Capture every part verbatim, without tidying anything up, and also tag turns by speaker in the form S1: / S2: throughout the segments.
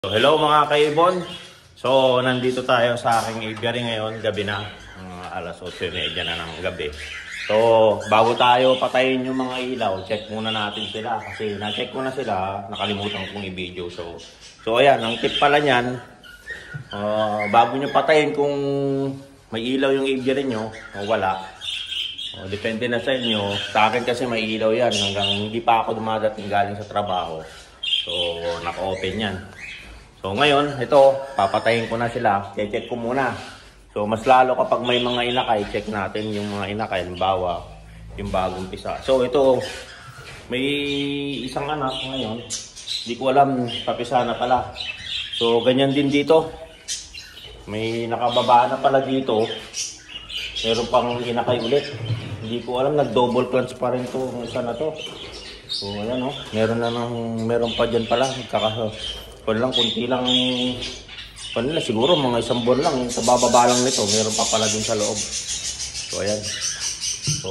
S1: So, hello mga kaibon. So, nandito tayo sa aking aviary ngayon, gabi na. Uh, alas eight thirty na ng gabi. So, bago tayo patayin yung mga ilaw, check muna natin sila. Kasi na-check ko na sila, nakalimutan kong i-video. So, so ayan, ang tip pala niyan, uh, bago nyo patayin kung may ilaw yung aviary nyo o wala. Uh, depende na sa inyo. Sa akin kasi may ilaw yan hanggang hindi pa ako dumadating galing sa trabaho. So, naka-open yan. So ngayon, ito, papatayin ko na sila. Check ko muna. So mas lalo kapag may mga inakay, check natin yung mga inakay. Halimbawa, yung bagong pisa. So ito, may isang anak ngayon. Hindi ko alam, papisa na pala. So ganyan din dito. May nakababa na pala dito. Meron pang inakay ulit. Hindi ko alam, nag-double clutch pa rin to. Isa na to. So ayan o, oh. Meron na ng, meron pa dyan pala. Kaka Kung lang, kunti lang, kung lang, siguro mga isang buwan lang, sa bababa lang nito, meron pa pala dun sa loob. So, ayan. So,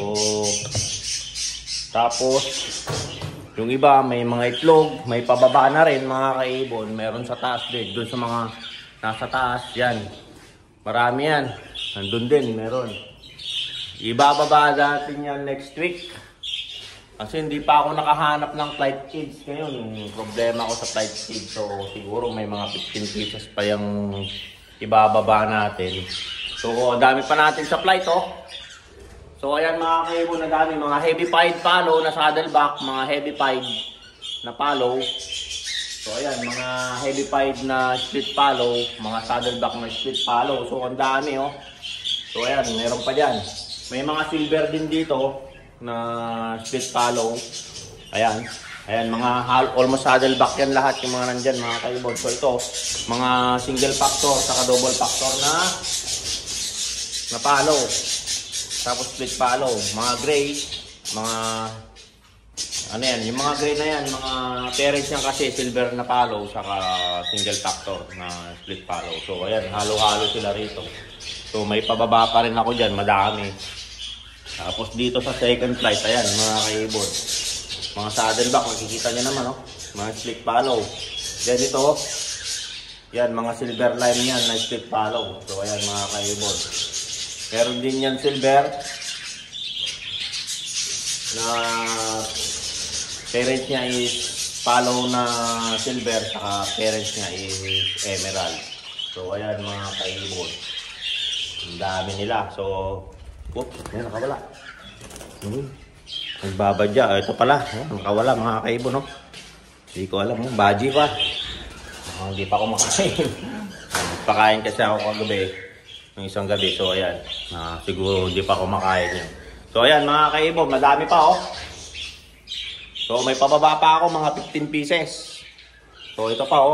S1: tapos, yung iba, may mga itlog, may pababa na rin, mga kaibon, meron sa taas din, dun sa mga nasa taas, yan. Marami yan. Nandun din, meron. Ibababa natin yan next week. Kasi hindi pa ako nakahanap ng flight kids ngayon. Problema ko sa flight kids. So siguro may mga fifteen pieces pa yung ibababa natin. So dami pa natin sa flight oh. So ayan mga kaibon, na dami. Mga heavy pied palo na saddleback. Mga heavy pied na palo. So ayan, mga heavy pied na split palo. Mga saddleback na split palo. So ang dami oh. So ayan, meron pa dyan. May mga silver din dito na split follow. Ayan. Ayan, mga almost saddleback yan lahat yung mga nandyan mga kaibon. So ito, mga single factor saka double factor na na follow. Tapos split follow. Mga gray, mga ano yan, yung mga gray na yan, mga parents yan kasi silver na follow saka single factor na split follow. So ayan, halo-halo sila rito. So may pababa pa rin ako dyan, madami. Tapos dito sa second flight, ayan mga kaibon, mga saddleback, makikita nyo naman oh, mga split follow. Then ito, yan mga silver line yan na split follow. So ayan mga kaibon, meron din yan silver na parents niya is follow na silver, saka parents niya is emerald. So ayan mga kaibon, ang dami nila. So oops, yan nakawala. Hmm. Nagbabadya. Ito pala. Oh, nakawala mga kaibon. No? Hindi ko alam. Oh. Baji pa. Oh, hindi pa ako makain. Pakain kasi ako kagabi. Ng isang gabi. So ayan. Ah, siguro hindi pa ako makain yun. So ayan mga kaibon. Madami pa oh. So may pababa pa ako mga fifteen pieces. So ito pa oh.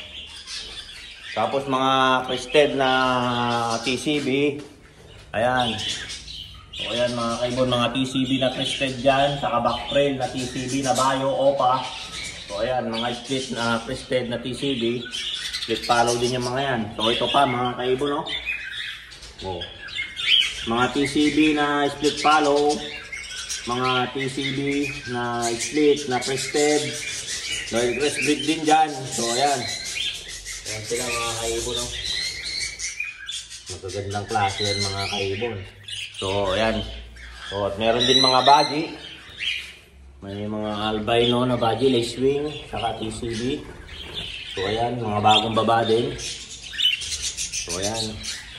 S1: Tapos mga crested na T C B. Ayan. So ayan mga kaibon, mga T C B na crested dyan, saka back trail na T C B na Bayo, Opa. So ayan, mga split na crested na T C B. Split follow din yung mga yan. So ito pa mga kaibon no? Oh. Mga T C B na split follow, mga T C B na split na crested. Dahil crest breed din dyan. So ayan. Ayan sila mga kaibon no? Magagandang klase yan mga kaibon. So ayan. So at meron din mga baji. May mga albino na baji, lace wing, saka T C B. So ayan, mga bagong baba din. So ayan.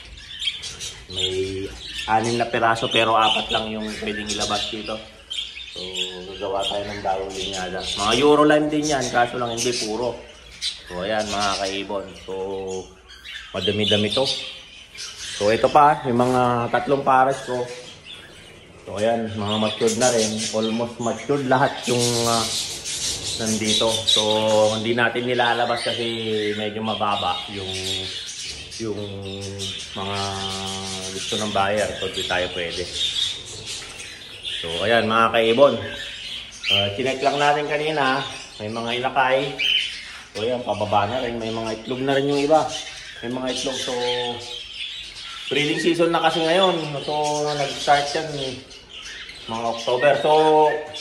S1: May anim na piraso pero apat lang yung pwedeng ilabas dito. So gagawa tayo ng dawong linyada. Mga Euroline din yan, kaso lang hindi puro. So ayan mga kaibon. So madami-dami to. So ito pa, may mga tatlong pares ko. So ayan, mga matured na rin. Almost matured lahat yung uh, nandito. So hindi natin nilalabas kasi medyo mababa yung yung mga gusto ng buyer. So hindi tayo pwede. So ayan mga kaibon. Uh, chinek lang natin kanina. May mga ilakay. So ayan, pababa na rin. May mga itlog na rin yung iba. May mga itlog. So breeding season na kasi ngayon. So, nag-start yan mga October. So,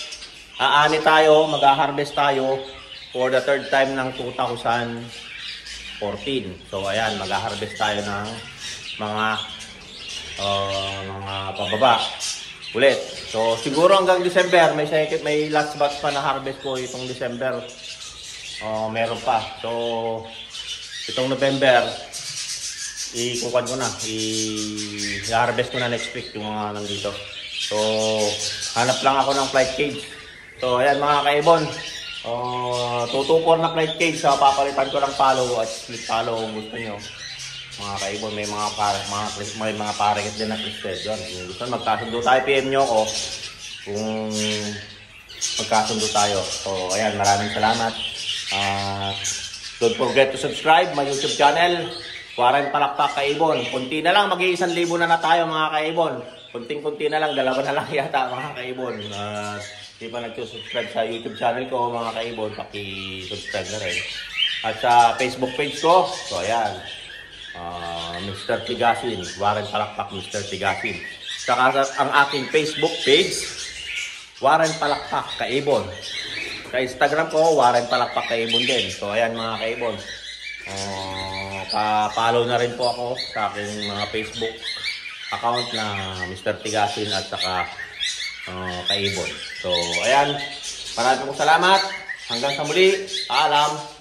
S1: aani tayo, mag-harvest tayo for the third time ng two thousand fourteen. So ayan, mag-harvest tayo ng mga uh, mga pababa ulit. So siguro hanggang December, may second, may last batch pa na harvest ko itong December. Uh, meron pa. So itong November, ikukuhan ko na, i-harvest ko na next week yung mga nandito. So hanap lang ako ng flight cage. So ayan mga kaibon, uh, two two four na flight cage. So papalitan ko ng palo at split palo kung gusto nyo. Mga kaibon, may mga par mga may mga paringet din na twisted doon. Kung gusto magkasundo tayo, P M nyo ako kung magkasundo tayo. So ayan, maraming salamat. Uh, don't forget to subscribe my YouTube channel, Warren Palakpak Kaibon. Kunti na lang, mag-iisang libo na na tayo mga kaibon. Kunting-kunti na lang, dalawa na lang yata mga kaibon. Uh, di pa nag-subscribe sa YouTube channel ko mga kaibon, paki-subscribe na rin. At sa Facebook page ko, so ayan, uh, Mister Tigasin, Warren Palakpak Mister Tigasin. Saka ang aking Facebook page, Warren Palakpak Kaibon. Sa Instagram ko, Warren Palakpak Kaibon din. So ayan mga kaibon, uh, pa-follow na rin po ako sa aking mga Facebook account na Mister Tigasin at saka uh, Kaibon. So ayan, maraming salamat. Hanggang sa muli, paalam.